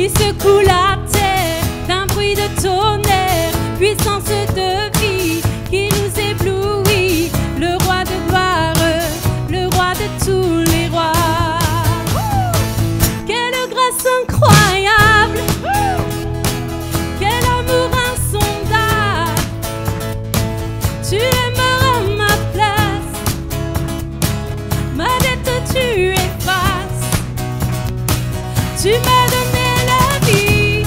qui secoue la terre d'un bruit de tonnerre, puissance de vie qui nous éblouit, le roi de gloire, le roi de tous les rois. Quelle grâce incroyable, quel amour insondable, tu aimeras ma place, ma dette tu effaces, tu m'as donné la vie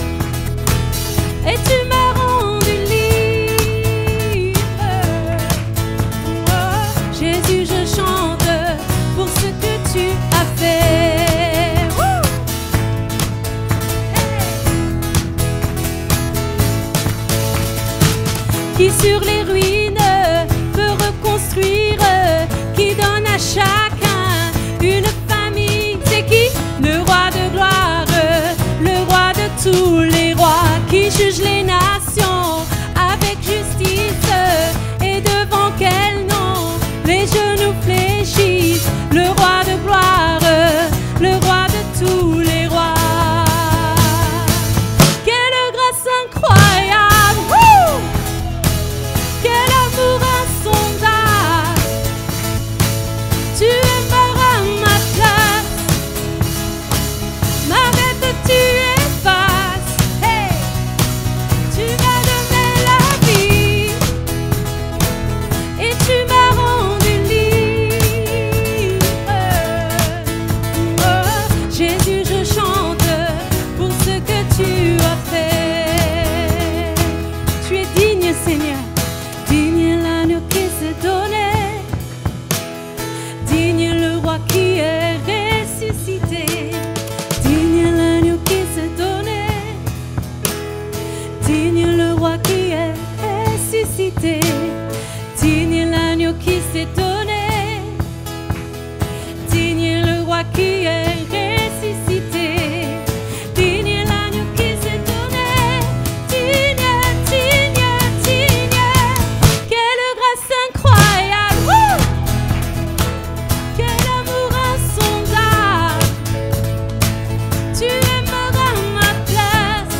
et tu m'as rendu libre. Oh, Jésus, je chante pour ce que tu as fait. Qui sur les ruines peut reconstruire, qui donne à chacun une famille. C'est qui? Le roi de gloire, le roi de tous les rois, qui juge les nations avec justice, et devant quel nom les genoux fléchissent. Le roi de gloire, le roi de tous les rois. Quelle grâce incroyable, quel amour insondable, tu aimeras ma place, ma dette tu effaces, hey, tu m'as donné la vie et tu m'as rendu libre. Oh, Jésus, je chante pour ce que tu as fait. Tu es digne, Seigneur, digne l'agneau qui s'est donné, digne le roi qui est ressuscité, digne l'agneau qui s'est donné, digne le roi qui est ressuscité, digne l'agneau qui s'est donné, digne le roi qui est ressuscité, digne l'agneau qui s'est donné, digne, digne, digne. Quelle grâce incroyable, quel amour insondable, tu aimeras ma place,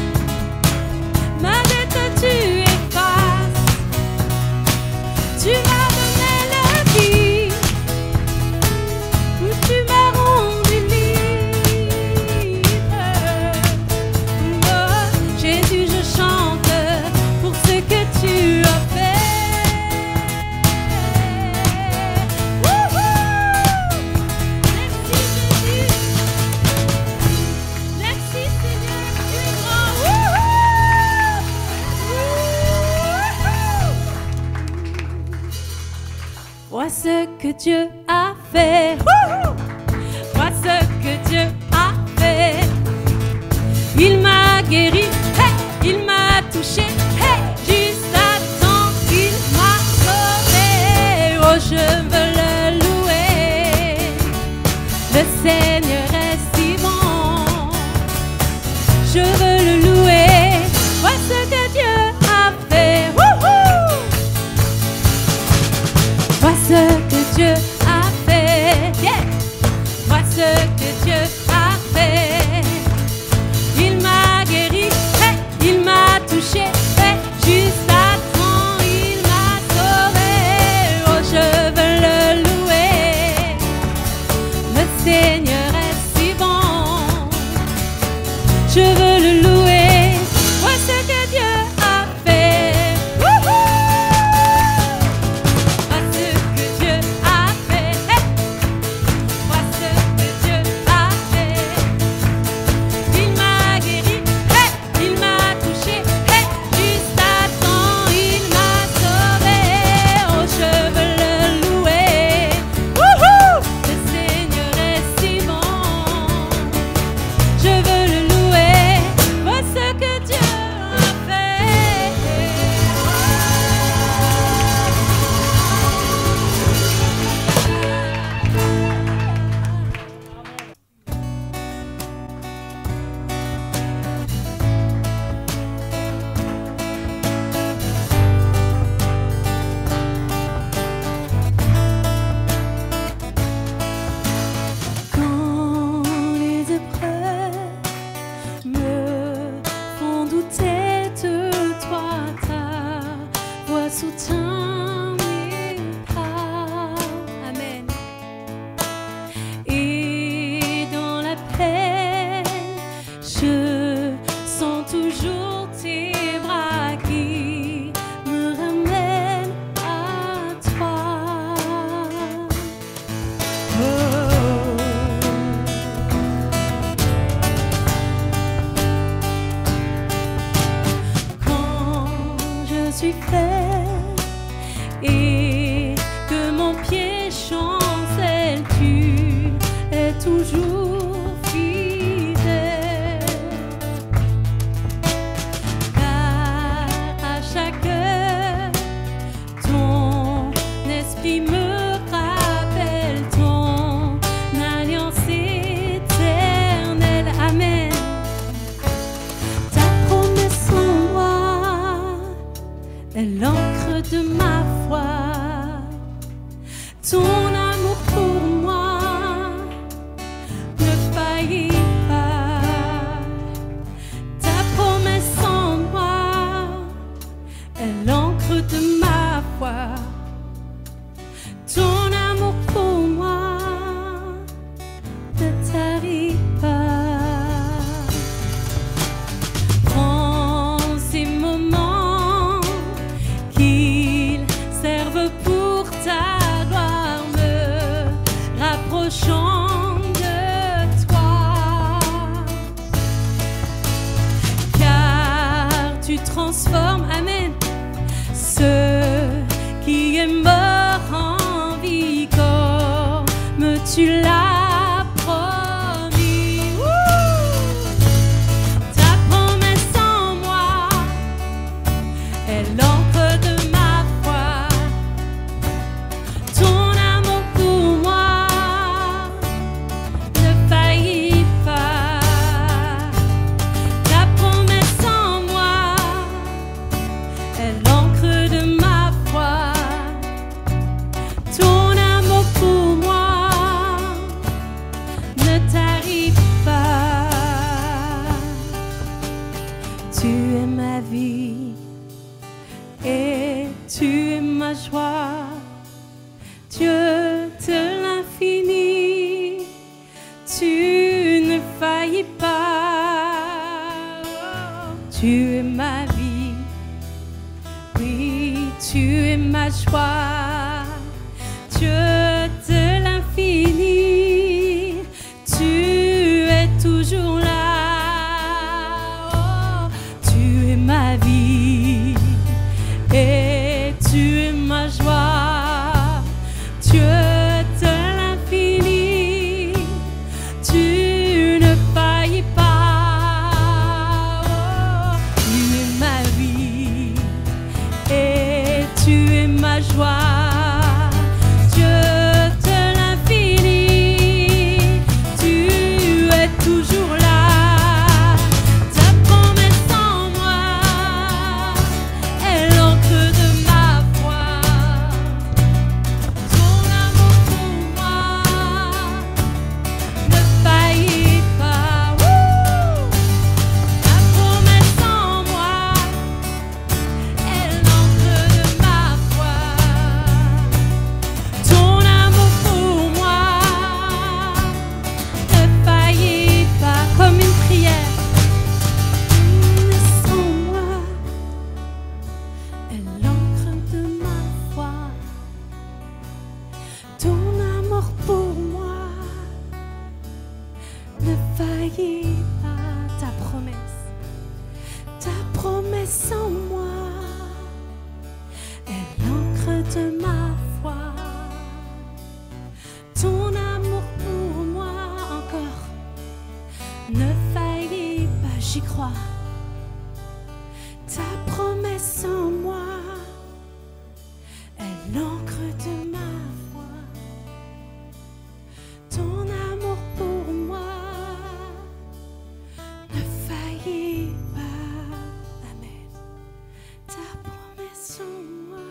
ma dette tu effaces, tu m'as donné la vie, tu m'as rendu libre. Oh, Jésus, je chante pour ce que tu as fait. Wouhou! Merci Jésus, merci Seigneur, tu es grand. Wouhou! Vois ce que Dieu a fait. Wouhou! Vois ce que Dieu a fait. Il m'a guéri, hey! Il m'a touché, hey! Juste à temps, il m'a sauvé. Oh, je veux le louer. Le Seigneur est si bon. Je veux le louer. Vois ce que Dieu a fait. Wouhou! Vois ce que Dieu a fait. Yeah! Vois ce que Dieu a fait. Il m'a guéri, hey! Il m'a touché, hey! Juste à temps, il m'a sauvé. Oh, je veux le louer. Le Seigneur est si bon. Je veux le louer. Vois ce que Dieu a fait. Wouhou! Vois ce que Dieu a fait. Hey! Vois ce que Dieu a fait. Il m'a guéri, hey! Il m'a touché, hey! Juste à temps, il m'a sauvé. Oh, je veux le louer. Wouhou! Le Seigneur est si bon. Je veux le louer. Amen. Ta promesse en moi est l'encre de ma foi. Ton amour pour moi ne faillit pas. Ta promesse en moi est l'encre de ma foi. Ton amour pour moi ne tarit pas. Prends ces moments qu'ils servent pour ta gloire, me rapprochant de toi. Car tu transformes, amen, ceux qui est mort en vie comme tu l'as promis. Ta promesse en moi est l'encre de ma foi. Ton amour pour moi ne faillit pas. Ta promesse en moi est l'encre de ma foi. Ton amour pour moi ne tarit pas. Tu es ma vie et tu es ma joie. Dieu de l'infini, tu ne faillis pas. Tu es ma vie, oui, tu es ma joie. Dieu de l'infini, tu es toujours là. Oh, tu es ma vie et tu es ma joie. Dieu de l'infini, tu ne faillis pas. Oh, tu es ma vie et tu es ma joie. Dieu de l'infini, tu es toujours là. Ta promesse en moi est l'encre de ma foi. Ton amour pour moi ne faillit pas. Ta promesse en moi est l'encre de ma foi. Ton amour pour moi ne faillit pas. Comme une prière. Sans moi est l'encre de ma foi. Ton amour pour moi ne faillit pas. Ta promesse en moi est l'encre de ma foi. Ton amour pour moi encore ne faillit pas, j'y crois. Ta promesse en moi est l'encre de ma foi. Ton amour pour moi ne faillit pas. Amen. Ta promesse en moi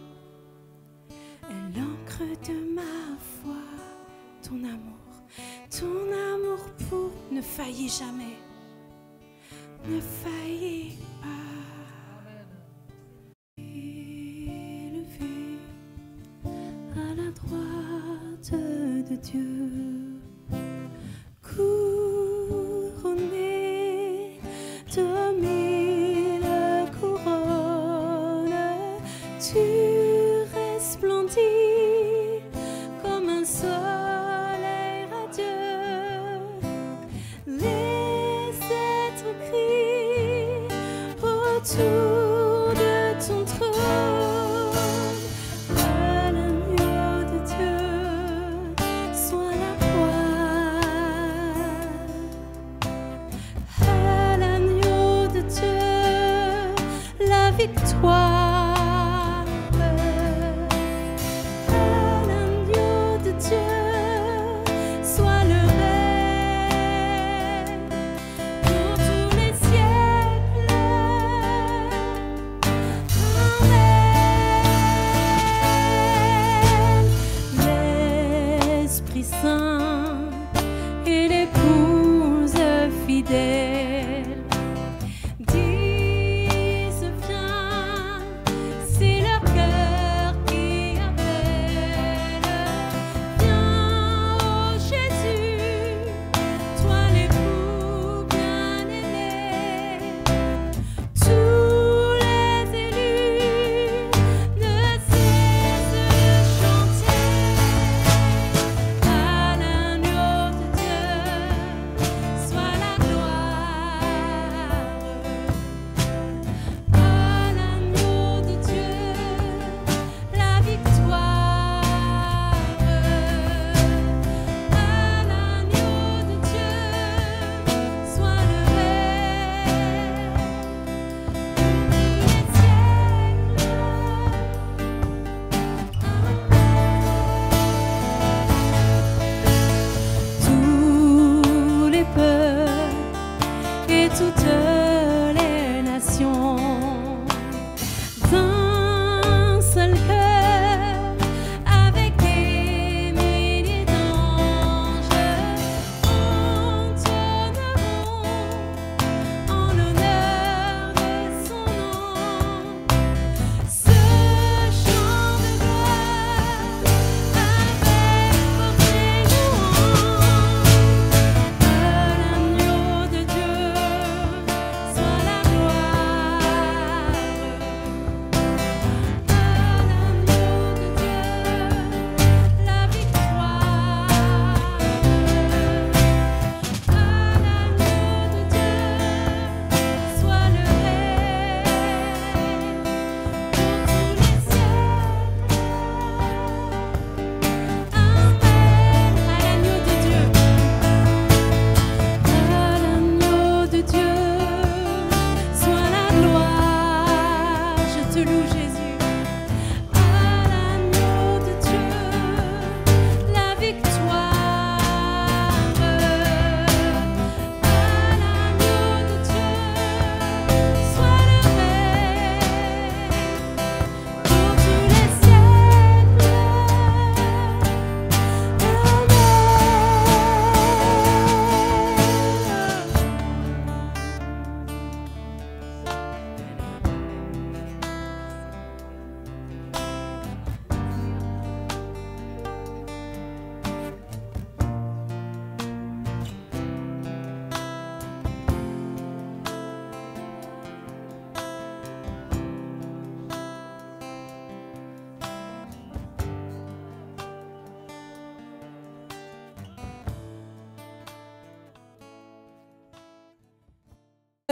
est l'encre de ma foi. Ton amour pour ne faillit jamais, ne faillit pas. Élevé à la droite de Dieu, couronné de 1000 couronnes, tu resplendis comme un soleil radieux. Les êtres crient autour de ton trône. À l'agneau de Dieu soit la gloire. À l'agneau de Dieu la victoire. À l'agneau de Dieu soit le règne.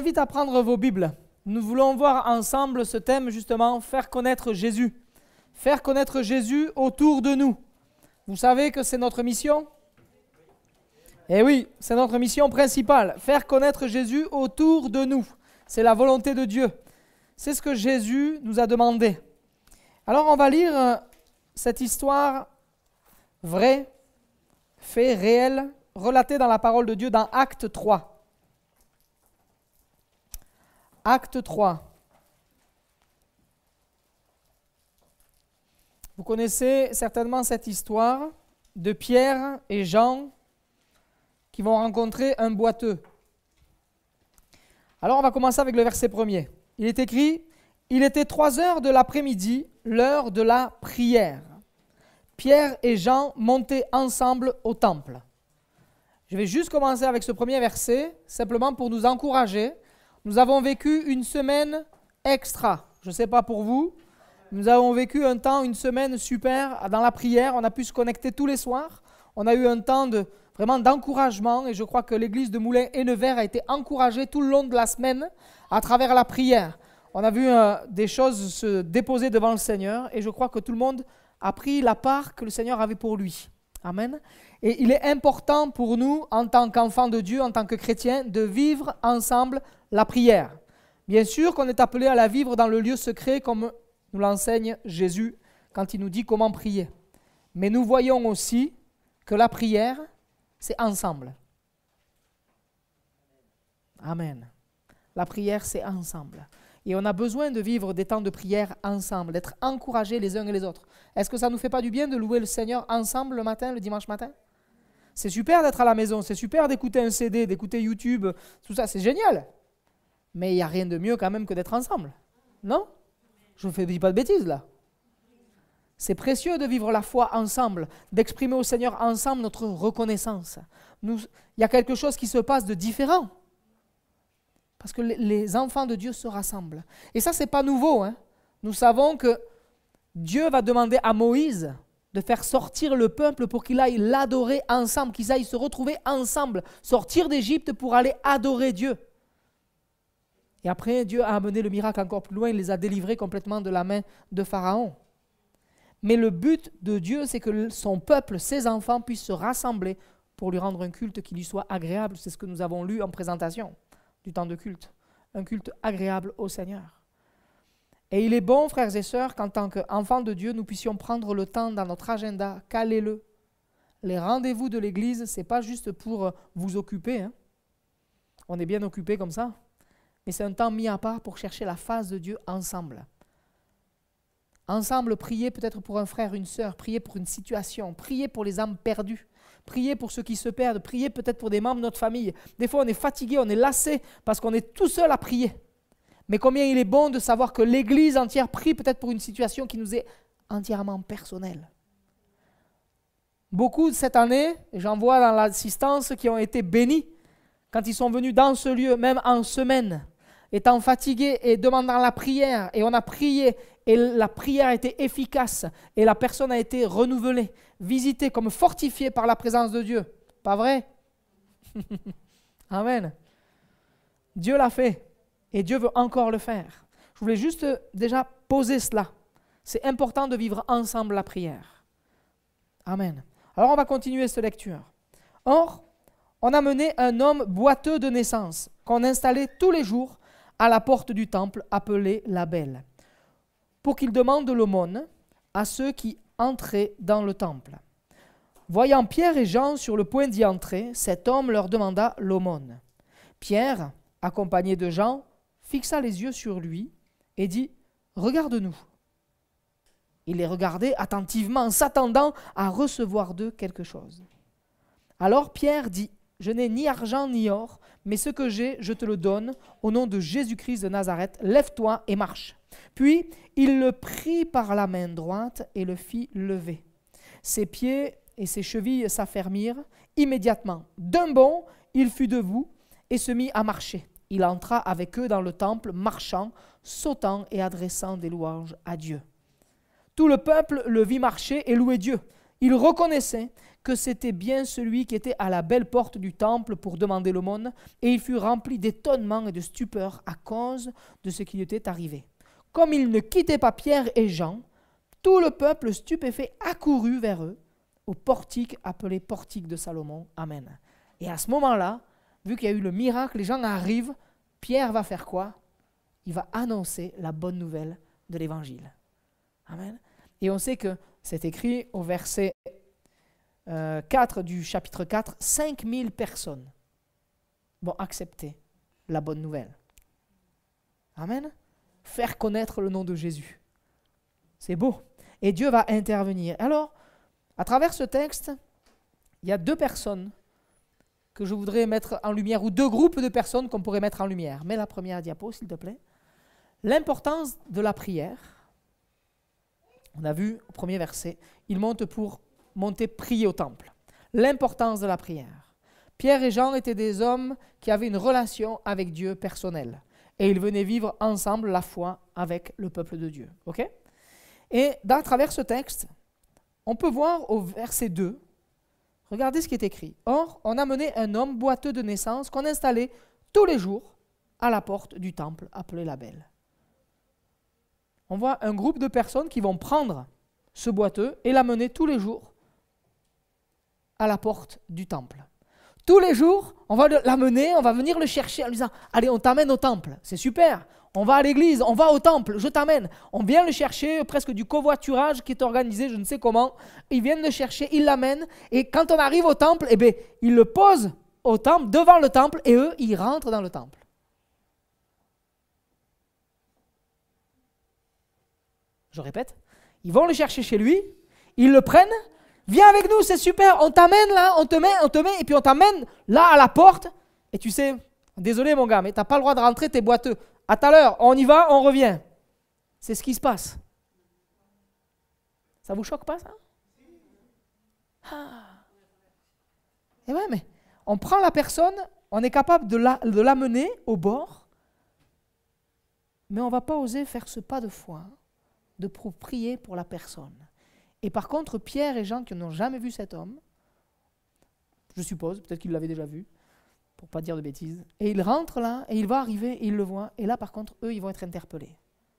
J'invite à prendre vos Bibles. Nous voulons voir ensemble ce thème justement, faire connaître Jésus. Faire connaître Jésus autour de nous. Vous savez que c'est notre mission? Eh oui, c'est notre mission principale. Faire connaître Jésus autour de nous. C'est la volonté de Dieu. C'est ce que Jésus nous a demandé. Alors on va lire cette histoire vraie, fait réel, relatée dans la parole de Dieu dans Acte 3. Acte 3. Vous connaissez certainement cette histoire de Pierre et Jean qui vont rencontrer un boiteux. Alors on va commencer avec le verset 1er. Il est écrit « Il était 3 heures de l'après-midi, l'heure de la prière. Pierre et Jean montaient ensemble au temple. » Je vais juste commencer avec ce premier verset, simplement pour nous encourager. Nous avons vécu une semaine extra. Je ne sais pas pour vous. Nous avons vécu un temps, une semaine super dans la prière. On a pu se connecter tous les soirs. On a eu un temps vraiment d'encouragement et je crois que l'église de Moulins-et-Nevers a été encouragée tout le long de la semaine à travers la prière. On a vu des choses se déposer devant le Seigneur et je crois que tout le monde a pris la part que le Seigneur avait pour lui. Amen. Et il est important pour nous, en tant qu'enfants de Dieu, en tant que chrétiens, de vivre ensemble la prière. Bien sûr qu'on est appelé à la vivre dans le lieu secret comme nous l'enseigne Jésus quand il nous dit comment prier. Mais nous voyons aussi que la prière, c'est ensemble. Amen. La prière, c'est ensemble. Et on a besoin de vivre des temps de prière ensemble, d'être encouragés les uns et les autres. Est-ce que ça ne nous fait pas du bien de louer le Seigneur ensemble le matin, le dimanche matin? C'est super d'être à la maison, c'est super d'écouter un CD, d'écouter YouTube, tout ça, c'est génial. Mais il n'y a rien de mieux quand même que d'être ensemble. Non? Je ne dis pas de bêtises là. C'est précieux de vivre la foi ensemble, d'exprimer au Seigneur ensemble notre reconnaissance. Il y a quelque chose qui se passe de différent. Parce que les enfants de Dieu se rassemblent. Et ça, ce n'est pas nouveau. Hein. Nous savons que Dieu va demander à Moïse de faire sortir le peuple pour qu'il aille l'adorer ensemble, qu'ils aillent se retrouver ensemble, sortir d'Égypte pour aller adorer Dieu. Et après, Dieu a amené le miracle encore plus loin, il les a délivrés complètement de la main de Pharaon. Mais le but de Dieu, c'est que son peuple, ses enfants, puissent se rassembler pour lui rendre un culte qui lui soit agréable. C'est ce que nous avons lu en présentation du temps de culte. Un culte agréable au Seigneur. Et il est bon, frères et sœurs, qu'en tant qu'enfants de Dieu, nous puissions prendre le temps dans notre agenda, calez-le. Les rendez-vous de l'Église, ce n'est pas juste pour vous occuper. Hein. On est bien occupé comme ça. Mais c'est un temps mis à part pour chercher la face de Dieu ensemble. Ensemble, prier peut-être pour un frère, une sœur, prier pour une situation, prier pour les âmes perdues, prier pour ceux qui se perdent, prier peut-être pour des membres de notre famille. Des fois, on est fatigué, on est lassé parce qu'on est tout seul à prier. Mais combien il est bon de savoir que l'Église entière prie peut-être pour une situation qui nous est entièrement personnelle. Beaucoup cette année, j'en vois dans l'assistance, qui ont été bénis quand ils sont venus dans ce lieu, même en semaine, étant fatigués et demandant la prière. Et on a prié et la prière a été efficace et la personne a été renouvelée, visitée comme fortifiée par la présence de Dieu. Pas vrai? Amen. Dieu l'a fait. Et Dieu veut encore le faire. Je voulais juste déjà poser cela. C'est important de vivre ensemble la prière. Amen. Alors on va continuer cette lecture. Or, on a mené un homme boiteux de naissance, qu'on installait tous les jours à la porte du temple, appelé la Belle, pour qu'il demande l'aumône à ceux qui entraient dans le temple. Voyant Pierre et Jean sur le point d'y entrer, cet homme leur demanda l'aumône. Pierre, accompagné de Jean, fixa les yeux sur lui et dit « Regarde-nous ». Il les regardait attentivement, s'attendant à recevoir d'eux quelque chose. Alors Pierre dit « Je n'ai ni argent ni or, mais ce que j'ai, je te le donne, au nom de Jésus-Christ de Nazareth, lève-toi et marche. » Puis il le prit par la main droite et le fit lever. Ses pieds et ses chevilles s'affermirent immédiatement. D'un bond, il fut debout et se mit à marcher. Il entra avec eux dans le temple, marchant, sautant et adressant des louanges à Dieu. Tout le peuple le vit marcher et louer Dieu. Il reconnaissait que c'était bien celui qui était à la belle porte du temple pour demander l'aumône, et il fut rempli d'étonnement et de stupeur à cause de ce qui lui était arrivé. Comme il ne quittait pas Pierre et Jean, tout le peuple stupéfait accourut vers eux, au portique appelé portique de Salomon. Amen. Et à ce moment-là, vu qu'il y a eu le miracle, les gens arrivent, Pierre va faire quoi? Il va annoncer la bonne nouvelle de l'évangile. Amen. Et on sait que c'est écrit au verset 4 du chapitre 4, 5000 personnes vont accepter la bonne nouvelle. Amen. Faire connaître le nom de Jésus. C'est beau. Et Dieu va intervenir. Alors, à travers ce texte, il y a deux personnes que je voudrais mettre en lumière, ou deux groupes de personnes qu'on pourrait mettre en lumière. Mets la première diapo, s'il te plaît. L'importance de la prière. On a vu au premier verset, il monte pour monter prier au temple. L'importance de la prière. Pierre et Jean étaient des hommes qui avaient une relation avec Dieu personnelle. Et ils venaient vivre ensemble la foi avec le peuple de Dieu. Okay? Et à travers ce texte, on peut voir au verset 2, regardez ce qui est écrit. Or, on a mené un homme boiteux de naissance qu'on installait tous les jours à la porte du temple appelé la Belle. On voit un groupe de personnes qui vont prendre ce boiteux et l'amener tous les jours à la porte du temple. Tous les jours, on va l'amener, on va venir le chercher en lui disant « Allez, on t'amène au temple, c'est super, on va à l'église, on va au temple, je t'amène. » On vient le chercher, presque du covoiturage qui est organisé, je ne sais comment. Ils viennent le chercher, ils l'amènent, et quand on arrive au temple, eh bien, ils le posent au temple, devant le temple, et eux, ils rentrent dans le temple. Je répète, ils vont le chercher chez lui, ils le prennent, viens avec nous, c'est super, on t'amène là, on te met, et puis on t'amène là à la porte, et tu sais, désolé mon gars, mais tu n'as pas le droit de rentrer, t'es boiteux. À tout à l'heure, on y va, on revient. C'est ce qui se passe. Ça vous choque pas ça? Ah. Et ouais, mais on prend la personne, on est capable de l'amener au bord, mais on ne va pas oser faire ce pas de foi, de prier pour la personne. Et par contre, Pierre et Jean qui n'ont jamais vu cet homme, je suppose, peut-être qu'ils l'avaient déjà vu, pour ne pas dire de bêtises, et il rentre là, et il va arriver, et il le voit, et là par contre, eux, ils vont être interpellés.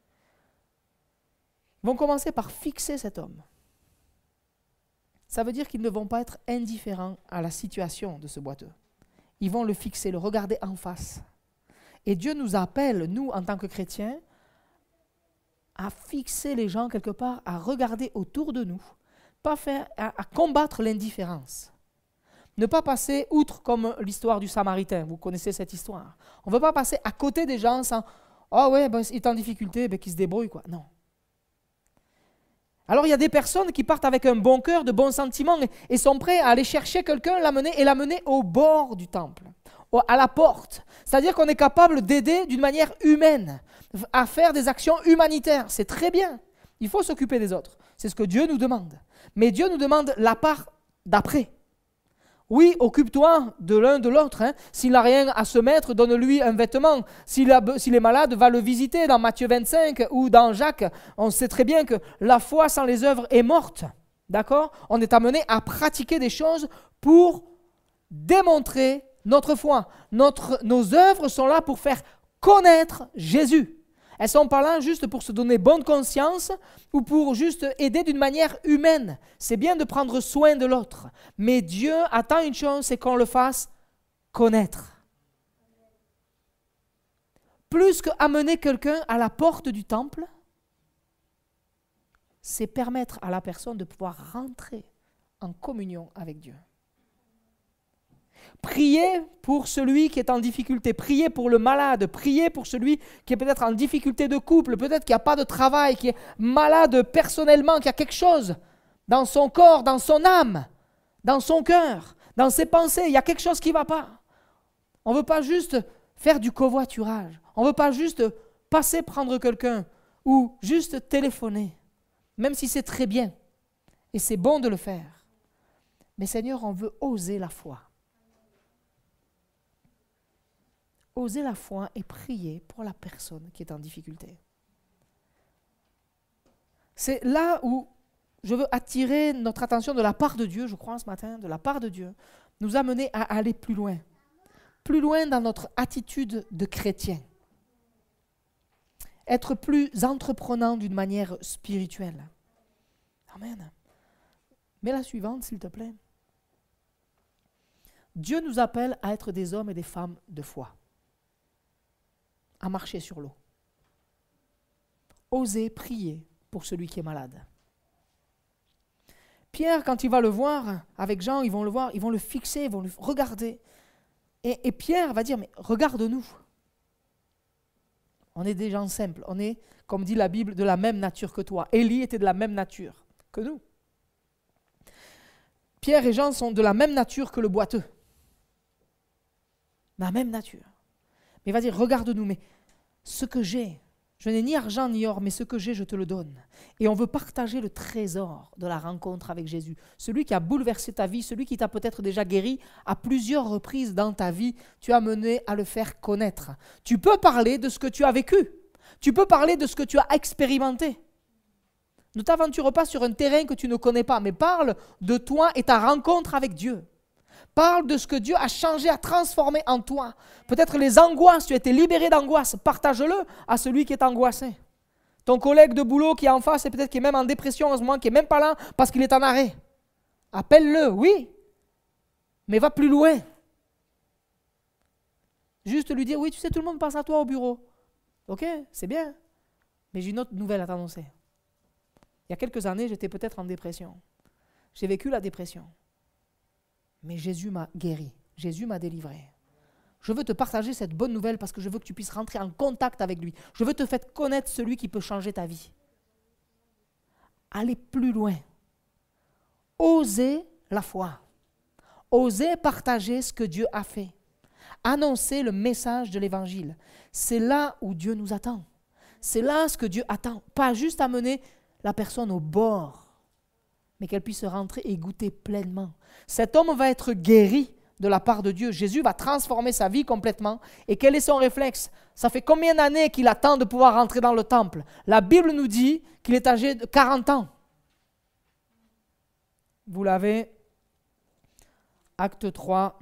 Ils vont commencer par fixer cet homme. Ça veut dire qu'ils ne vont pas être indifférents à la situation de ce boiteux. Ils vont le fixer, le regarder en face. Et Dieu nous appelle, nous, en tant que chrétiens, à fixer les gens quelque part, à regarder autour de nous, pas faire, à combattre l'indifférence. Ne pas passer outre comme l'histoire du Samaritain, vous connaissez cette histoire. On ne veut pas passer à côté des gens sans « Oh ouais, ben, il est en difficulté, ben, qu'il se débrouille. » quoi. Non. Alors il y a des personnes qui partent avec un bon cœur, de bons sentiments et sont prêts à aller chercher quelqu'un, l'amener au bord du temple, à la porte. C'est-à-dire qu'on est capable d'aider d'une manière humaine, à faire des actions humanitaires. C'est très bien. Il faut s'occuper des autres. C'est ce que Dieu nous demande. Mais Dieu nous demande la part d'après. Oui, occupe-toi de l'un de l'autre. Hein. S'il n'a rien à se mettre, donne-lui un vêtement. S'il est malade, va le visiter dans Matthieu 25 ou dans Jacques. On sait très bien que la foi sans les œuvres est morte. D'accord? On est amené à pratiquer des choses pour démontrer notre foi. Nos œuvres sont là pour faire connaître Jésus. Elles ne sont pas là juste pour se donner bonne conscience ou pour juste aider d'une manière humaine. C'est bien de prendre soin de l'autre. Mais Dieu attend une chose, c'est qu'on le fasse connaître. Plus qu'amener quelqu'un à la porte du temple, c'est permettre à la personne de pouvoir rentrer en communion avec Dieu. Priez pour celui qui est en difficulté, priez pour le malade, priez pour celui qui est peut-être en difficulté de couple, peut-être qui n'a pas de travail, qui est malade personnellement, qui a quelque chose dans son corps, dans son âme, dans son cœur, dans ses pensées, il y a quelque chose qui ne va pas. On ne veut pas juste faire du covoiturage, on ne veut pas juste passer prendre quelqu'un ou juste téléphoner, même si c'est très bien et c'est bon de le faire. Mais Seigneur, on veut oser la foi. Oser la foi et prier pour la personne qui est en difficulté. C'est là où je veux attirer notre attention de la part de Dieu, je crois ce matin, de la part de Dieu, nous amener à aller plus loin dans notre attitude de chrétien. Être plus entreprenant d'une manière spirituelle. Amen. Mais la suivante, s'il te plaît. Dieu nous appelle à être des hommes et des femmes de foi, à marcher sur l'eau. Oser prier pour celui qui est malade. Pierre, quand il va le voir, avec Jean, ils vont le voir, ils vont le fixer, ils vont le regarder. Et Pierre va dire, mais regarde-nous. On est des gens simples, on est, comme dit la Bible, de la même nature que toi. Élie était de la même nature que nous. Pierre et Jean sont de la même nature que le boiteux. La même nature. Mais il va dire, regarde-nous, mais ce que j'ai, je n'ai ni argent ni or, mais ce que j'ai, je te le donne. Et on veut partager le trésor de la rencontre avec Jésus. Celui qui a bouleversé ta vie, celui qui t'a peut-être déjà guéri à plusieurs reprises dans ta vie, tu as mené à le faire connaître. Tu peux parler de ce que tu as vécu. Tu peux parler de ce que tu as expérimenté. Ne t'aventure pas sur un terrain que tu ne connais pas, mais parle de toi et ta rencontre avec Dieu. Parle de ce que Dieu a changé, a transformé en toi. Peut-être les angoisses, tu as été libéré d'angoisse. Partage-le à celui qui est angoissé. Ton collègue de boulot qui est en face et peut-être qui est même en dépression en ce moment, qui n'est même pas là parce qu'il est en arrêt. Appelle-le, oui, mais va plus loin. Juste lui dire, oui, tu sais, tout le monde pense à toi au bureau. Ok, c'est bien, mais j'ai une autre nouvelle à t'annoncer. Il y a quelques années, j'étais peut-être en dépression. J'ai vécu la dépression. Mais Jésus m'a guéri, Jésus m'a délivré. Je veux te partager cette bonne nouvelle parce que je veux que tu puisses rentrer en contact avec lui. Je veux te faire connaître celui qui peut changer ta vie. Allez plus loin. Osez la foi. Osez partager ce que Dieu a fait. Annoncer le message de l'Évangile. C'est là où Dieu nous attend. C'est là ce que Dieu attend. Pas juste amener la personne au bord, mais qu'elle puisse rentrer et goûter pleinement. Cet homme va être guéri de la part de Dieu. Jésus va transformer sa vie complètement. Et quel est son réflexe? Ça fait combien d'années qu'il attend de pouvoir rentrer dans le temple? La Bible nous dit qu'il est âgé de 40 ans. Vous l'avez, acte 3,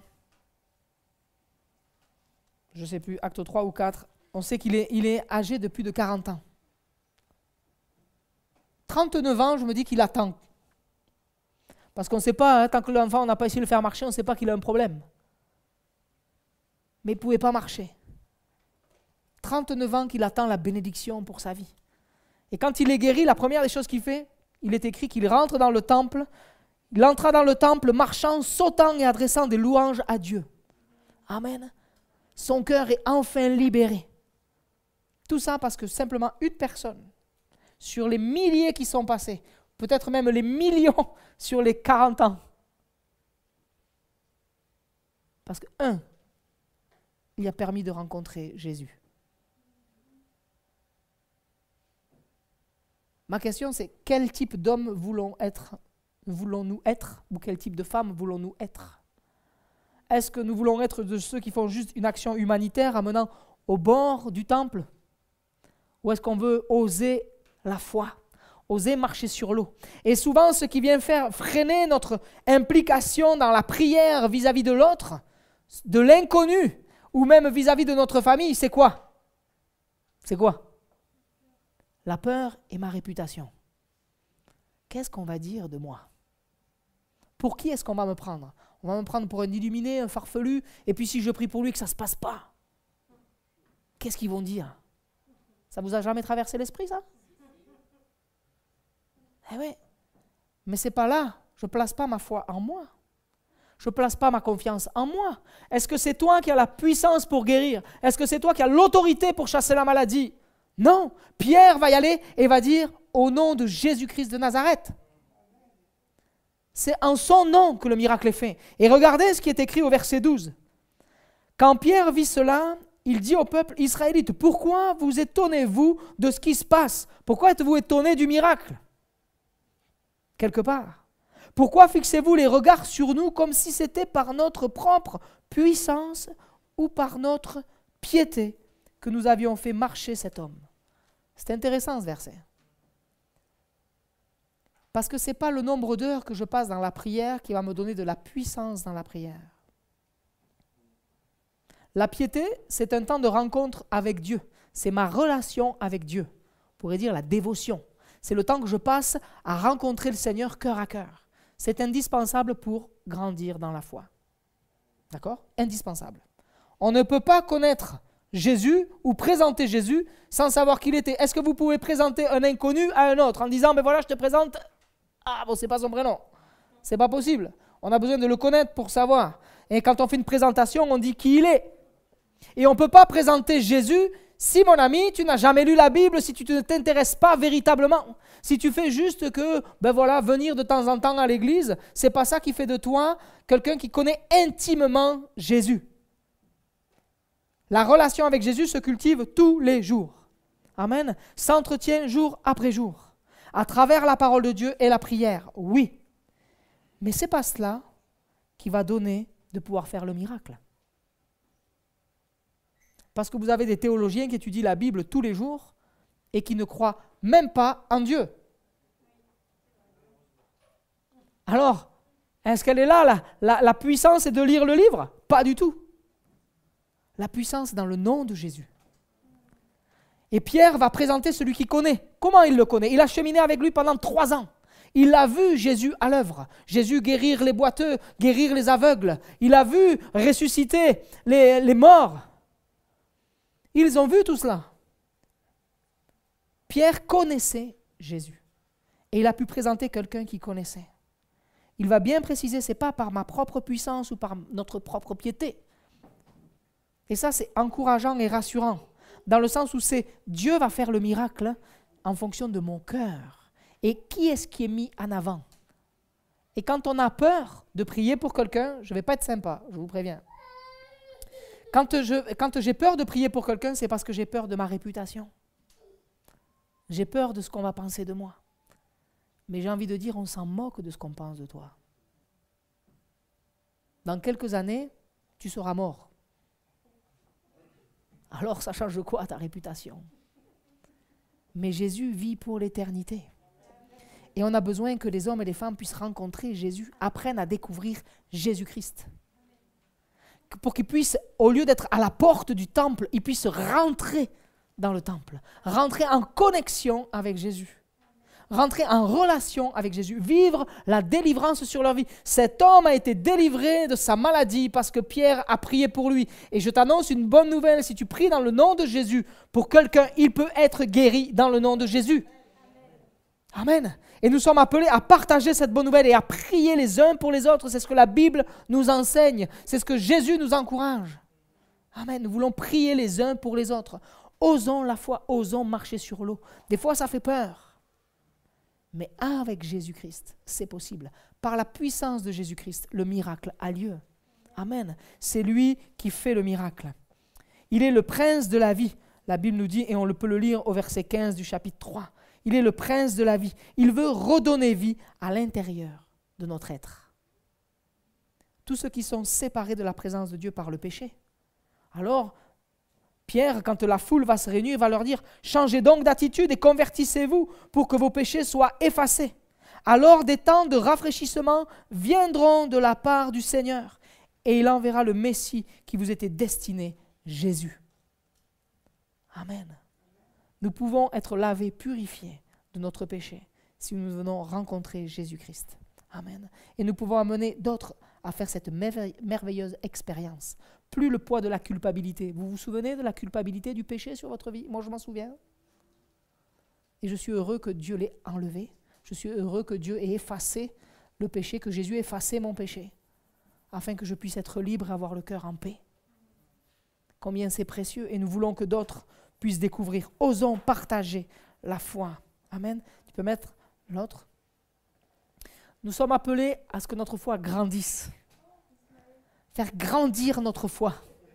je ne sais plus, acte 3 ou 4, on sait qu'il est âgé de plus de 40 ans. 39 ans, je me dis qu'il attend. Parce qu'on ne sait pas, tant que l'enfant, on n'a pas essayé de le faire marcher, on ne sait pas qu'il a un problème. Mais il ne pouvait pas marcher. 39 ans qu'il attend la bénédiction pour sa vie. Et quand il est guéri, la première des choses qu'il fait, il est écrit qu'il rentre dans le temple. Il entra dans le temple marchant, sautant et adressant des louanges à Dieu. Amen. Son cœur est enfin libéré. Tout ça parce que simplement une personne, sur les milliers qui sont passés, peut-être même les millions sur les 40 ans. Parce que, il a permis de rencontrer Jésus. Ma question, c'est quel type d'homme voulons-nous être, ou quel type de femme voulons-nous être? Est-ce que nous voulons être de ceux qui font juste une action humanitaire amenant au bord du temple? Ou est-ce qu'on veut oser la foi? Oser marcher sur l'eau. Et souvent, ce qui vient faire freiner notre implication dans la prière vis-à-vis de l'autre, de l'inconnu, ou même vis-à-vis de notre famille, c'est quoi? C'est quoi? La peur et ma réputation. Qu'est-ce qu'on va dire de moi? Pour qui est-ce qu'on va me prendre? On va me prendre pour un illuminé, un farfelu, et puis si je prie pour lui que ça ne se passe pas, qu'est-ce qu'ils vont dire? Ça vous a jamais traversé l'esprit, ça? Eh oui, mais ce n'est pas là. Je ne place pas ma foi en moi. Je ne place pas ma confiance en moi. Est-ce que c'est toi qui as la puissance pour guérir? Est-ce que c'est toi qui as l'autorité pour chasser la maladie? Non. Pierre va y aller et va dire au nom de Jésus-Christ de Nazareth. C'est en son nom que le miracle est fait. Et regardez ce qui est écrit au verset 12. Quand Pierre vit cela, il dit au peuple israélite, pourquoi vous étonnez-vous de ce qui se passe? Pourquoi êtes-vous étonnés du miracle? Quelque part. Pourquoi fixez-vous les regards sur nous comme si c'était par notre propre puissance ou par notre piété que nous avions fait marcher cet homme? C'est intéressant ce verset. Parce que ce n'est pas le nombre d'heures que je passe dans la prière qui va me donner de la puissance dans la prière. La piété, c'est un temps de rencontre avec Dieu. C'est ma relation avec Dieu. On pourrait dire la dévotion. C'est le temps que je passe à rencontrer le Seigneur cœur à cœur. C'est indispensable pour grandir dans la foi. D'accord ? Indispensable. On ne peut pas connaître Jésus ou présenter Jésus sans savoir qui il était. Est-ce que vous pouvez présenter un inconnu à un autre en disant, ben voilà, je te présente... Ah bon, c'est pas son prénom. C'est pas possible. On a besoin de le connaître pour savoir. Et quand on fait une présentation, on dit qui il est. Et on ne peut pas présenter Jésus si, mon ami, tu n'as jamais lu la Bible, si tu ne t'intéresses pas véritablement. Si tu fais juste que, ben voilà, venir de temps en temps à l'église, c'est pas ça qui fait de toi quelqu'un qui connaît intimement Jésus. La relation avec Jésus se cultive tous les jours. Amen. S'entretient jour après jour. À travers la parole de Dieu et la prière, oui. Mais ce n'est pas cela qui va donner de pouvoir faire le miracle. Parce que vous avez des théologiens qui étudient la Bible tous les jours et qui ne croient même pas en Dieu. Alors, est-ce qu'elle est là, la puissance est de lire le livre? Pas du tout. La puissance dans le nom de Jésus. Et Pierre va présenter celui qui connaît. Comment il le connaît? Il a cheminé avec lui pendant 3 ans. Il a vu Jésus à l'œuvre. Jésus guérir les boiteux, guérir les aveugles. Il a vu ressusciter les morts. Ils ont vu tout cela. Pierre connaissait Jésus. Et il a pu présenter quelqu'un qui connaissait. Il va bien préciser, ce n'est pas par ma propre puissance ou par notre propre piété. Et ça, c'est encourageant et rassurant. Dans le sens où c'est Dieu va faire le miracle en fonction de mon cœur. Et qui est-ce qui est mis en avant? Et quand on a peur de prier pour quelqu'un, je ne vais pas être sympa, je vous préviens. Quand j'ai peur de prier pour quelqu'un, c'est parce que j'ai peur de ma réputation. J'ai peur de ce qu'on va penser de moi. Mais j'ai envie de dire, on s'en moque de ce qu'on pense de toi. Dans quelques années, tu seras mort. Alors ça change quoi ta réputation? Mais Jésus vit pour l'éternité. Et on a besoin que les hommes et les femmes puissent rencontrer Jésus, apprennent à découvrir Jésus-Christ. Pour qu'ils puissent, au lieu d'être à la porte du temple, ils puissent rentrer dans le temple, rentrer en connexion avec Jésus, rentrer en relation avec Jésus, vivre la délivrance sur leur vie. Cet homme a été délivré de sa maladie parce que Pierre a prié pour lui. Et je t'annonce une bonne nouvelle, si tu pries dans le nom de Jésus, pour quelqu'un, il peut être guéri dans le nom de Jésus. Amen. Et nous sommes appelés à partager cette bonne nouvelle et à prier les uns pour les autres. C'est ce que la Bible nous enseigne. C'est ce que Jésus nous encourage. Amen. Nous voulons prier les uns pour les autres. Osons la foi, osons marcher sur l'eau. Des fois, ça fait peur. Mais avec Jésus-Christ, c'est possible. Par la puissance de Jésus-Christ, le miracle a lieu. Amen. C'est lui qui fait le miracle. Il est le prince de la vie. La Bible nous dit, et on peut le lire au verset 15 du chapitre 3. Il est le prince de la vie. Il veut redonner vie à l'intérieur de notre être. Tous ceux qui sont séparés de la présence de Dieu par le péché. Alors, Pierre, quand la foule va se réunir, va leur dire « Changez donc d'attitude et convertissez-vous pour que vos péchés soient effacés. Alors des temps de rafraîchissement viendront de la part du Seigneur et il enverra le Messie qui vous était destiné, Jésus. » Amen. Nous pouvons être lavés, purifiés de notre péché si nous venons rencontrer Jésus-Christ. Amen. Et nous pouvons amener d'autres à faire cette merveilleuse expérience. Plus le poids de la culpabilité. Vous vous souvenez de la culpabilité du péché sur votre vie? Moi, je m'en souviens. Et je suis heureux que Dieu l'ait enlevé. Je suis heureux que Dieu ait effacé le péché, que Jésus ait effacé mon péché, afin que je puisse être libre et avoir le cœur en paix. Combien c'est précieux. Et nous voulons que d'autres puissent découvrir. Osons partager la foi. Amen. Tu peux mettre l'autre. Nous sommes appelés à ce que notre foi grandisse. Faire grandir notre foi.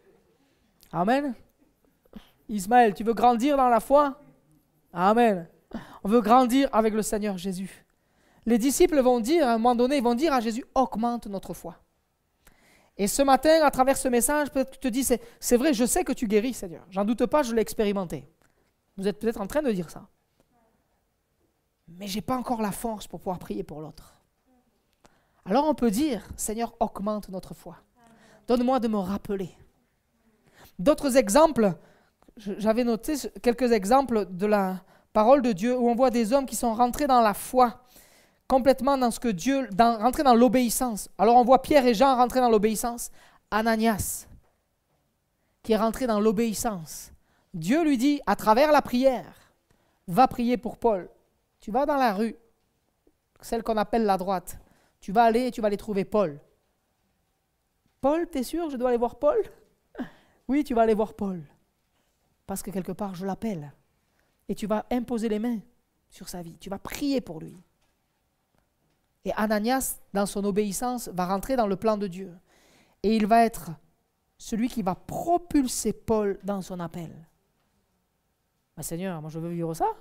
Amen. Ismaël, tu veux grandir dans la foi? Amen. On veut grandir avec le Seigneur Jésus. Les disciples vont dire, à un moment donné, ils vont dire à Jésus, augmente notre foi. Et ce matin, à travers ce message, peut-être que tu te dis, c'est vrai, je sais que tu guéris, Seigneur. J'en doute pas, je l'ai expérimenté. Vous êtes peut-être en train de dire ça. mais je n'ai pas encore la force pour pouvoir prier pour l'autre. Alors on peut dire, Seigneur, augmente notre foi. Donne-moi de me rappeler. D'autres exemples, j'avais noté quelques exemples de la parole de Dieu où on voit des hommes qui sont rentrés dans la foi, complètement dans ce que Dieu, rentrés dans l'obéissance. Alors on voit Pierre et Jean rentrer dans l'obéissance. Ananias, qui est rentré dans l'obéissance. Dieu lui dit, à travers la prière, va prier pour Paul. Tu vas dans la rue, celle qu'on appelle la droite. Tu vas aller et tu vas aller trouver Paul. Paul, t'es sûr, je dois aller voir Paul? Oui, tu vas aller voir Paul. Parce que quelque part, je l'appelle. Et tu vas imposer les mains sur sa vie. Tu vas prier pour lui. Et Ananias, dans son obéissance, va rentrer dans le plan de Dieu. Et il va être celui qui va propulser Paul dans son appel. Mais Seigneur, moi je veux vivre ça.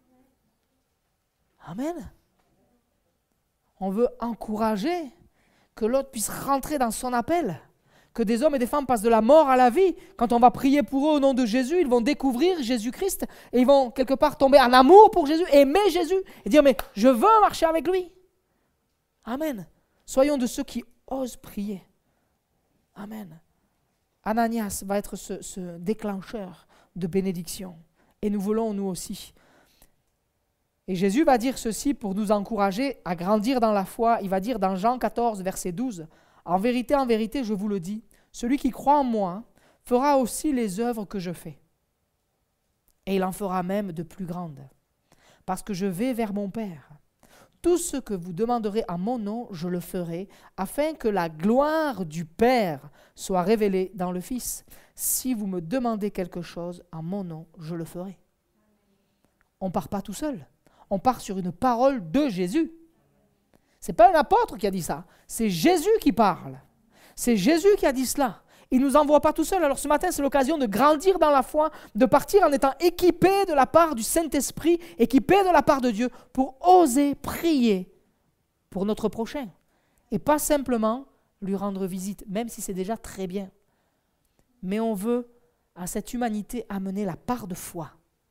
Amen. On veut encourager que l'autre puisse rentrer dans son appel. Que des hommes et des femmes passent de la mort à la vie. Quand on va prier pour eux au nom de Jésus, ils vont découvrir Jésus-Christ et ils vont quelque part tomber en amour pour Jésus, aimer Jésus et dire mais je veux marcher avec lui. Amen. Soyons de ceux qui osent prier. Amen. Ananias va être ce déclencheur de bénédiction. Et nous voulons nous aussi. Et Jésus va dire ceci pour nous encourager à grandir dans la foi. Il va dire dans Jean 14, verset 12, « En vérité, je vous le dis, celui qui croit en moi fera aussi les œuvres que je fais. Et il en fera même de plus grandes. Parce que je vais vers mon Père. Tout ce que vous demanderez à mon nom, je le ferai, afin que la gloire du Père soit révélée dans le Fils. Si vous me demandez quelque chose en mon nom, je le ferai. » On ne part pas tout seul. On part sur une parole de Jésus. Ce n'est pas un apôtre qui a dit ça. C'est Jésus qui parle. C'est Jésus qui a dit cela. Il ne nous envoie pas tout seul. Alors ce matin, c'est l'occasion de grandir dans la foi, de partir en étant équipé de la part du Saint-Esprit, équipé de la part de Dieu, pour oser prier pour notre prochain. Et pas simplement lui rendre visite, même si c'est déjà très bien. Mais on veut à cette humanité amener la part de foi.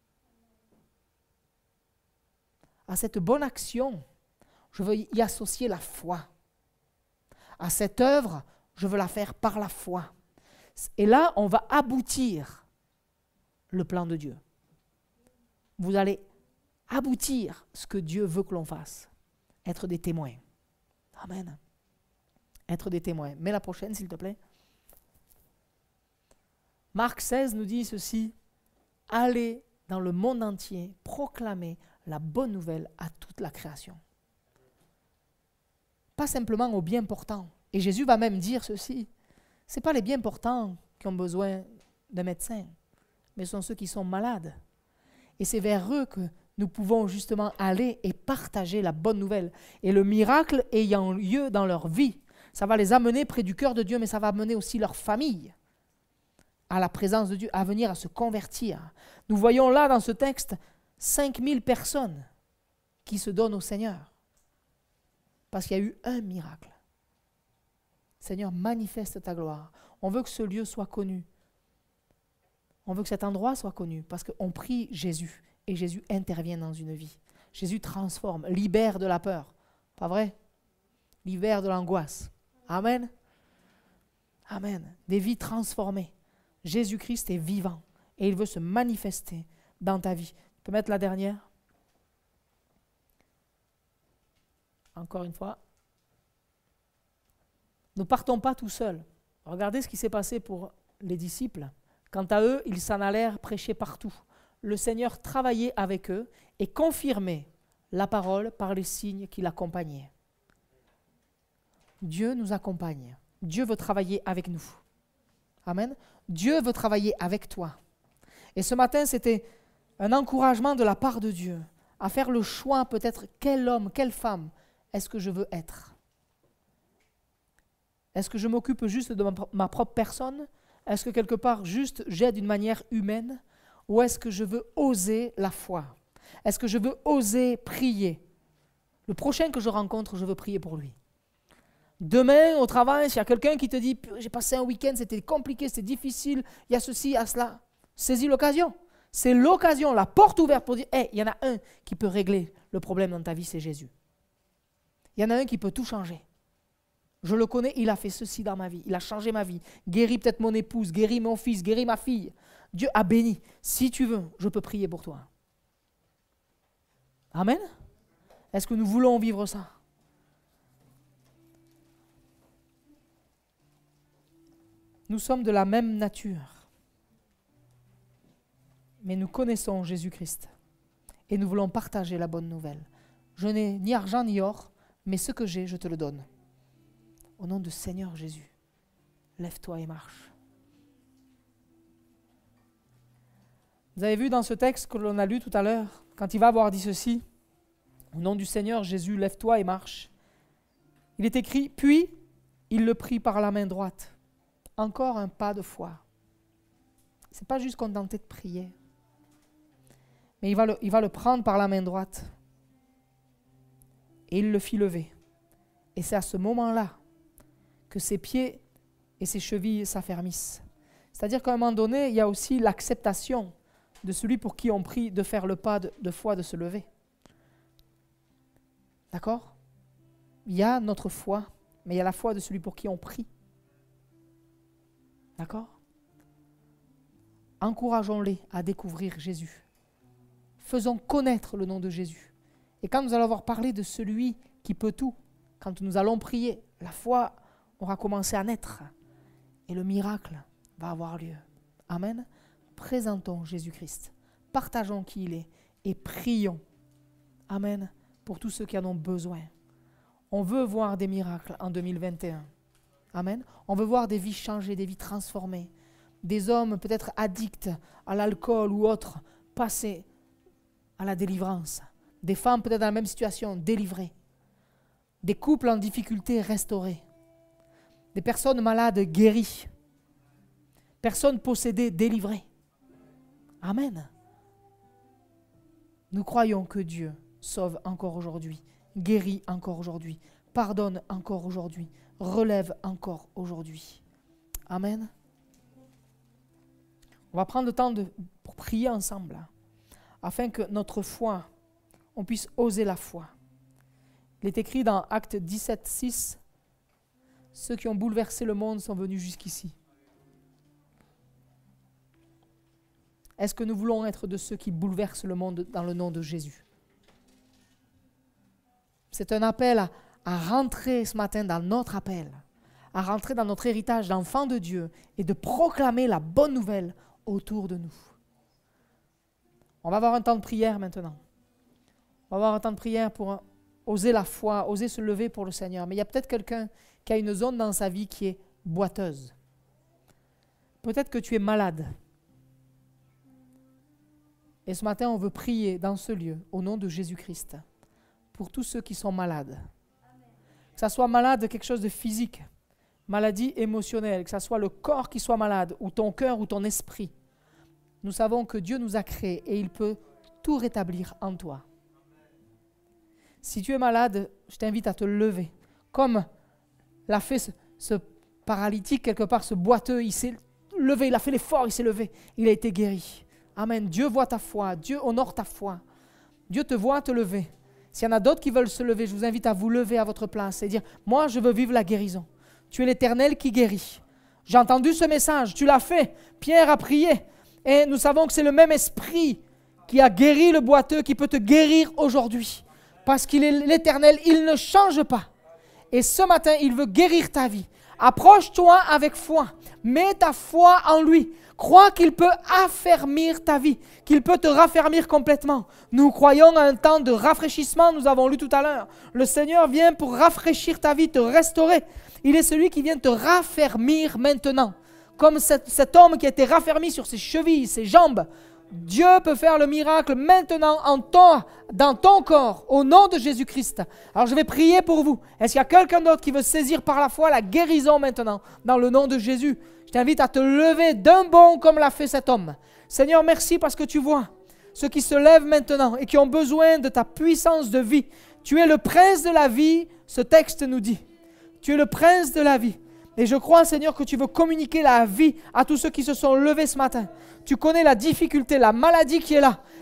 À cette bonne action, je veux y associer la foi. À cette œuvre, je veux la faire par la foi. Et là, on va aboutir le plan de Dieu. Vous allez aboutir ce que Dieu veut que l'on fasse. Être des témoins. Amen. Être des témoins. Mets la prochaine, s'il te plaît. Marc 16 nous dit ceci. Allez dans le monde entier, proclamer la bonne nouvelle à toute la création. Pas simplement aux bien portants. Et Jésus va même dire ceci. Ce n'est pas les bien portants qui ont besoin d'un médecin, mais ce sont ceux qui sont malades. Et c'est vers eux que nous pouvons justement aller et partager la bonne nouvelle. Et le miracle ayant lieu dans leur vie, ça va les amener près du cœur de Dieu, mais ça va amener aussi leur famille à la présence de Dieu, à venir à se convertir. Nous voyons là dans ce texte 5000 personnes qui se donnent au Seigneur parce qu'il y a eu un miracle. Seigneur, manifeste ta gloire. On veut que ce lieu soit connu. On veut que cet endroit soit connu parce qu'on prie Jésus et Jésus intervient dans une vie. Jésus transforme, libère de la peur. Pas vrai? Libère de l'angoisse. Amen. Amen. Des vies transformées. Jésus-Christ est vivant et il veut se manifester dans ta vie. Tu peux mettre la dernière? Encore une fois. Ne partons pas tout seuls. Regardez ce qui s'est passé pour les disciples. Quant à eux, ils s'en allèrent prêcher partout. Le Seigneur travaillait avec eux et confirmait la parole par les signes qui l'accompagnaient. Dieu nous accompagne. Dieu veut travailler avec nous. Amen. Dieu veut travailler avec toi. Et ce matin, c'était un encouragement de la part de Dieu à faire le choix peut-être quel homme, quelle femme est-ce que je veux être. Est-ce que je m'occupe juste de ma propre personne? Est-ce que quelque part juste j'aide d'une manière humaine? Ou est-ce que je veux oser la foi? Est-ce que je veux oser prier? Le prochain que je rencontre, je veux prier pour lui. Demain, au travail, s'il y a quelqu'un qui te dit « J'ai passé un week-end, c'était compliqué, c'était difficile, il y a ceci, il y a cela », saisis l'occasion. C'est l'occasion, la porte ouverte pour dire « Hey, il y en a un qui peut régler Le problème dans ta vie, c'est Jésus. Il y en a un qui peut tout changer. Je le connais, il a fait ceci dans ma vie. Il a changé ma vie. Guéri peut-être mon épouse, guéri mon fils, guéri ma fille. Dieu a béni. Si tu veux, je peux prier pour toi. Amen. Est-ce que nous voulons vivre ça? Nous sommes de la même nature. Mais nous connaissons Jésus-Christ. Et nous voulons partager la bonne nouvelle. Je n'ai ni argent ni or, mais ce que j'ai, je te le donne. Au nom du Seigneur Jésus, lève-toi et marche. Vous avez vu dans ce texte que l'on a lu tout à l'heure, quand il va avoir dit ceci, au nom du Seigneur Jésus, lève-toi et marche. Il est écrit, puis il le prit par la main droite. Encore un pas de foi. Ce n'est pas juste contenté de prier. Mais il va le prendre par la main droite. Et il le fit lever. Et c'est à ce moment-là que ses pieds et ses chevilles s'affermissent. C'est-à-dire qu'à un moment donné, il y a aussi l'acceptation de celui pour qui on prie de faire le pas de foi, de se lever. D'accord? Il y a notre foi, mais il y a la foi de celui pour qui on prie. D'accord? Encourageons-les à découvrir Jésus. Faisons connaître le nom de Jésus. Et quand nous allons avoir parlé de celui qui peut tout, quand nous allons prier, la foi aura commencé à naître et le miracle va avoir lieu. Amen. Présentons Jésus-Christ. Partageons qui il est et prions. Amen. Pour tous ceux qui en ont besoin. On veut voir des miracles en 2021. Amen. On veut voir des vies changées, des vies transformées. Des hommes peut-être addicts à l'alcool ou autres passer à la délivrance. Des femmes peut-être dans la même situation, délivrées. Des couples en difficulté restaurés. Des personnes malades guéries. Personnes possédées délivrées. Amen. Nous croyons que Dieu sauve encore aujourd'hui, guérit encore aujourd'hui, pardonne encore aujourd'hui, relève encore aujourd'hui. Amen. On va prendre le temps pour prier ensemble, afin que notre foi, on puisse oser la foi. Il est écrit dans Actes 17, 6, « Ceux qui ont bouleversé le monde sont venus jusqu'ici. » Est-ce que nous voulons être de ceux qui bouleversent le monde dans le nom de Jésus? C'est un appel à rentrer ce matin dans notre appel, à rentrer dans notre héritage d'enfants de Dieu et de proclamer la bonne nouvelle autour de nous. On va avoir un temps de prière maintenant. On va avoir un temps de prière pour oser la foi, oser se lever pour le Seigneur. Mais il y a peut-être quelqu'un qui a une zone dans sa vie qui est boiteuse. Peut-être que tu es malade. Et ce matin, on veut prier dans ce lieu, au nom de Jésus-Christ, pour tous ceux qui sont malades. Que ça soit malade de quelque chose de physique, maladie émotionnelle, que ça soit le corps qui soit malade, ou ton cœur, ou ton esprit. Nous savons que Dieu nous a créés et il peut tout rétablir en toi. Si tu es malade, je t'invite à te lever. Comme l'a fait ce paralytique, quelque part, ce boiteux, il s'est levé, il a fait l'effort, il s'est levé, il a été guéri. Amen. Dieu voit ta foi, Dieu honore ta foi. Dieu te voit te lever. S'il y en a d'autres qui veulent se lever, je vous invite à vous lever à votre place et dire, moi je veux vivre la guérison. Tu es l'Éternel qui guérit. J'ai entendu ce message, tu l'as fait. Pierre a prié. Et nous savons que c'est le même esprit qui a guéri le boiteux, qui peut te guérir aujourd'hui. Parce qu'il est l'Éternel, il ne change pas. Et ce matin, il veut guérir ta vie. Approche-toi avec foi. Mets ta foi en lui. Crois qu'il peut affermir ta vie, qu'il peut te raffermir complètement. Nous croyons à un temps de rafraîchissement, nous avons lu tout à l'heure. Le Seigneur vient pour rafraîchir ta vie, te restaurer. Il est celui qui vient te raffermir maintenant. Comme cet homme qui a été raffermi sur ses chevilles, ses jambes. Dieu peut faire le miracle maintenant dans ton corps, au nom de Jésus-Christ. Alors je vais prier pour vous. Est-ce qu'il y a quelqu'un d'autre qui veut saisir par la foi la guérison maintenant, dans le nom de Jésus? Je t'invite à te lever d'un bond comme l'a fait cet homme. Seigneur, merci parce que tu vois ceux qui se lèvent maintenant et qui ont besoin de ta puissance de vie. Tu es le prince de la vie, ce texte nous dit. Tu es le prince de la vie. Et je crois, Seigneur, que tu veux communiquer la vie à tous ceux qui se sont levés ce matin. Tu connais la difficulté, la maladie qui est là.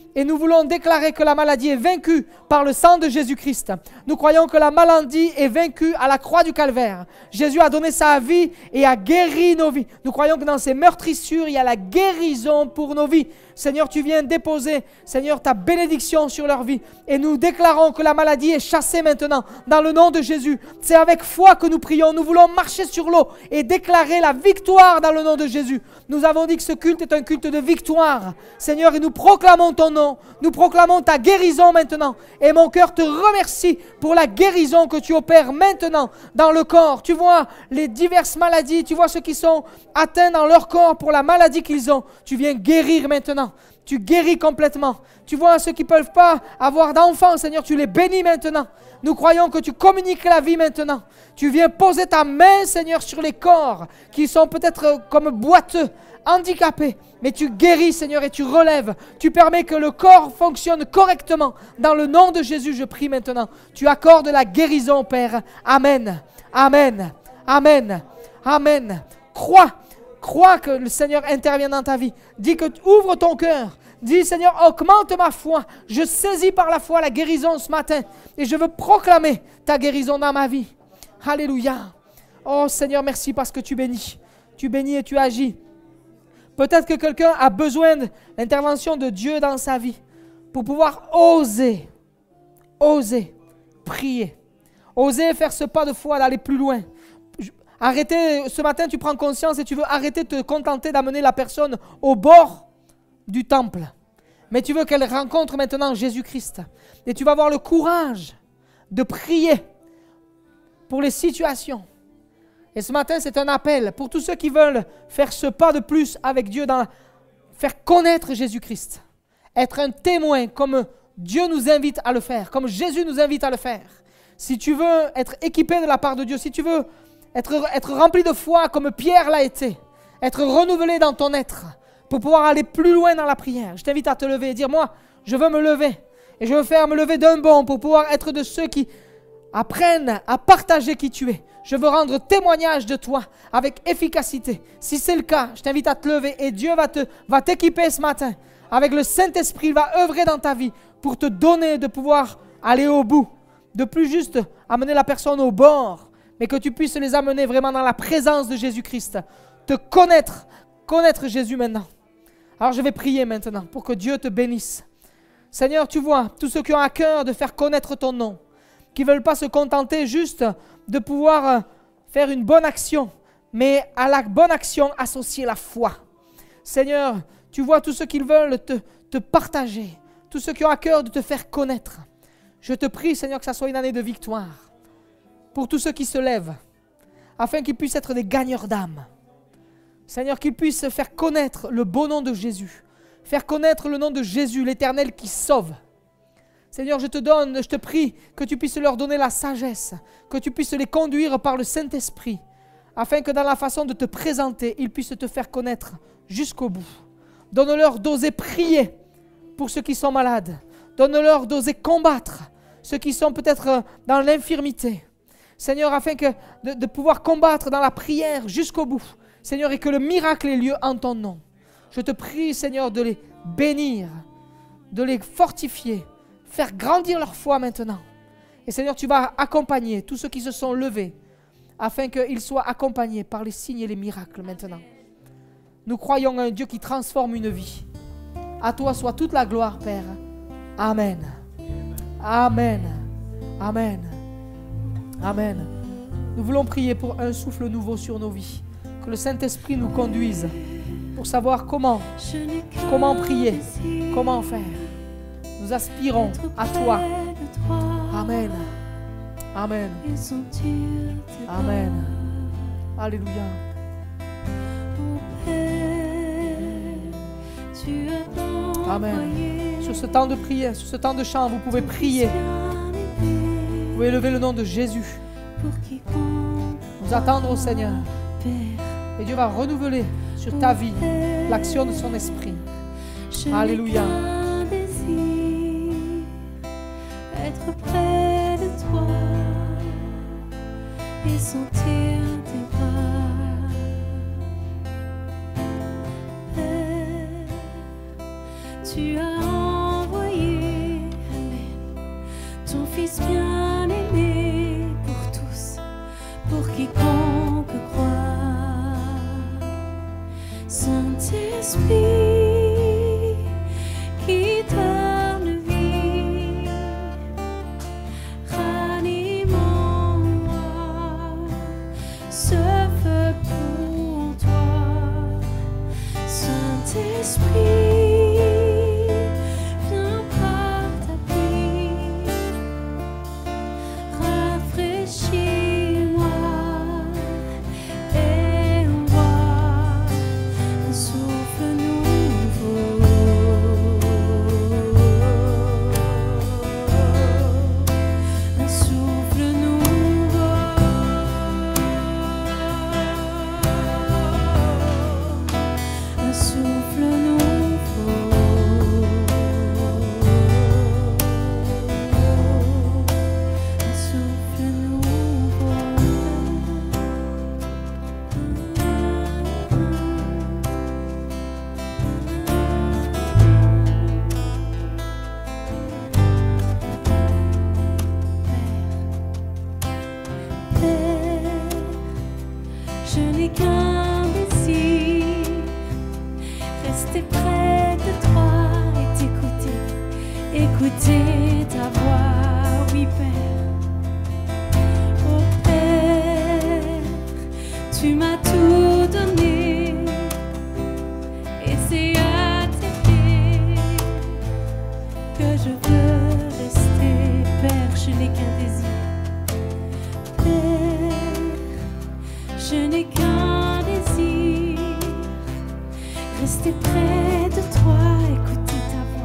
Et nous voulons déclarer que la maladie est vaincue par le sang de Jésus-Christ. Nous croyons que la maladie est vaincue à la croix du Calvaire. Jésus a donné sa vie et a guéri nos vies. Nous croyons que dans ces meurtrissures, il y a la guérison pour nos vies. Seigneur, tu viens déposer, Seigneur, ta bénédiction sur leur vie. Et nous déclarons que la maladie est chassée maintenant, dans le nom de Jésus. C'est avec foi que nous prions. Nous voulons marcher sur l'eau et déclarer la victoire dans le nom de Jésus. Nous avons dit que ce culte est un culte de victoire. Seigneur, et nous proclamons ton nom. Nous proclamons ta guérison maintenant. Et mon cœur te remercie pour la guérison que tu opères maintenant dans le corps. Tu vois les diverses maladies, tu vois ceux qui sont atteints dans leur corps pour la maladie qu'ils ont. Tu viens guérir maintenant. Tu guéris complètement. Tu vois ceux qui ne peuvent pas avoir d'enfants, Seigneur, tu les bénis maintenant. Nous croyons que tu communiques la vie maintenant. Tu viens poser ta main, Seigneur, sur les corps qui sont peut-être comme boiteux, handicapés. Mais tu guéris, Seigneur, et tu relèves. Tu permets que le corps fonctionne correctement. Dans le nom de Jésus, je prie maintenant. Tu accordes la guérison, Père. Amen. Amen. Amen. Amen. Crois que le Seigneur intervient dans ta vie. Dis que ouvre ton cœur. Dis, Seigneur, augmente ma foi. Je saisis par la foi la guérison ce matin. Et je veux proclamer ta guérison dans ma vie. Alléluia. Oh Seigneur, merci parce que tu bénis. Tu bénis et tu agis. Peut-être que quelqu'un a besoin de l'intervention de Dieu dans sa vie pour pouvoir oser prier. Oser faire ce pas de foi, d'aller plus loin. Arrêter, ce matin, tu prends conscience et tu veux arrêter de te contenter d'amener la personne au bord du temple. Mais tu veux qu'elle rencontre maintenant Jésus-Christ. Et tu vas avoir le courage de prier pour les situations. Et ce matin, c'est un appel pour tous ceux qui veulent faire ce pas de plus avec Dieu, faire connaître Jésus-Christ. Être un témoin comme Dieu nous invite à le faire, comme Jésus nous invite à le faire. Si tu veux être équipé de la part de Dieu, si tu veux être rempli de foi comme Pierre l'a été, être renouvelé dans ton être pour pouvoir aller plus loin dans la prière. Je t'invite à te lever et dire, moi, je veux me lever et je veux me lever d'un bond pour pouvoir être de ceux qui apprennent à partager qui tu es. Je veux rendre témoignage de toi avec efficacité. Si c'est le cas, je t'invite à te lever et Dieu va t'équiper ce matin avec le Saint-Esprit. Il va œuvrer dans ta vie pour te donner de pouvoir aller au bout, de plus juste amener la personne au bord, mais que tu puisses les amener vraiment dans la présence de Jésus-Christ. Te connaître Jésus maintenant. Alors je vais prier maintenant pour que Dieu te bénisse. Seigneur, tu vois, tous ceux qui ont à cœur de faire connaître ton nom, qui ne veulent pas se contenter juste de pouvoir faire une bonne action, mais à la bonne action associer la foi. Seigneur, tu vois tous ceux qui veulent te partager, tous ceux qui ont à cœur de te faire connaître. Je te prie, Seigneur, que ça soit une année de victoire pour tous ceux qui se lèvent, afin qu'ils puissent être des gagneurs d'âme. Seigneur, qu'ils puissent faire connaître le beau nom de Jésus, faire connaître le nom de Jésus, l'Éternel qui sauve. Seigneur, je te prie que tu puisses leur donner la sagesse, que tu puisses les conduire par le Saint-Esprit, afin que dans la façon de te présenter, ils puissent te faire connaître jusqu'au bout. Donne-leur d'oser prier pour ceux qui sont malades. Donne-leur d'oser combattre ceux qui sont peut-être dans l'infirmité. Seigneur, afin de pouvoir combattre dans la prière jusqu'au bout. Seigneur, et que le miracle ait lieu en ton nom. Je te prie, Seigneur, de les bénir, de les fortifier, faire grandir leur foi maintenant. Et Seigneur, tu vas accompagner tous ceux qui se sont levés, afin qu'ils soient accompagnés par les signes et les miracles maintenant. Nous croyons en un Dieu qui transforme une vie. À toi soit toute la gloire, Père. Amen. Amen. Amen. Amen. Nous voulons prier pour un souffle nouveau sur nos vies. Que le Saint-Esprit nous conduise pour savoir comment prier, comment faire. Nous aspirons à toi. Amen. Amen. Amen. Alléluia. Amen. Sur ce temps de prière, sur ce temps de chant, vous pouvez prier. Vous pouvez lever le nom de Jésus. Nous attendre au Seigneur. Et Dieu va renouveler sur ta vie l'action de son esprit. Alléluia. Être près de toi et sentir tes bras. Tu as ton Fils bien-aimé pour tous, pour quiconque croit. Saint-Esprit qui donne vie, ranime en moi ce feu pour toi. Saint-Esprit, viens par ta pluie, rafraîchis-moi et envoie un souffle nouveau, un souffle nouveau, un souffle nouveau, un souffle nouveau. Père, je n'ai qu'un désir, rester près de toi et t'écouter, écouter ta voix, oui Père. Oh Père, tu m'as tout donné, et c'est à tes pieds que je veux rester. Père, je n'ai qu'un désir. Père, je n'ai qu'un désir, rester près de toi, écouter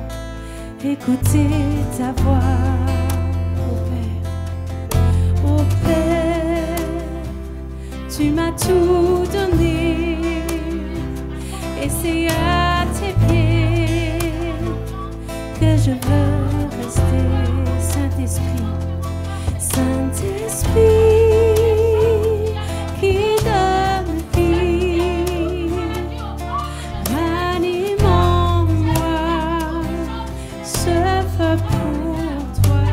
ta voix, oh Père. Oh Père, tu m'as tout donné, et c'est à tes pieds que je veux rester. Saint-Esprit, Saint-Esprit qui donne vie, ranime en moi ce feu pour toi.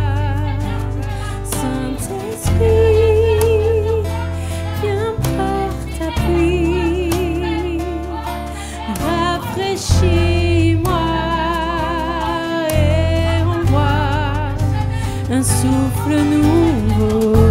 Saint-Esprit, viens par ta pluie, rafraîchis-moi et envoie un souffle nouveau.